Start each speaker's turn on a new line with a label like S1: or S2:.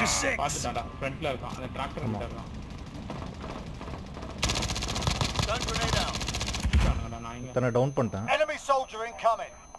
S1: you six.
S2: பாத்துட்டாடா ஃப்ரண்ட்ல இருக்கான் அந்த டிராக்டர் கிட்ட இருக்கான்
S3: Stun grenade out.
S2: நான் இங்க
S4: இத்தனை டவுன் பண்ணிட்டேன்.
S3: Enemy soldier incoming.